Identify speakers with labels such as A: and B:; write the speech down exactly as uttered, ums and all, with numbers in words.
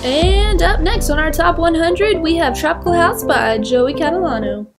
A: And up next on our top one hundred, we have Tropical House by Joey Catalano.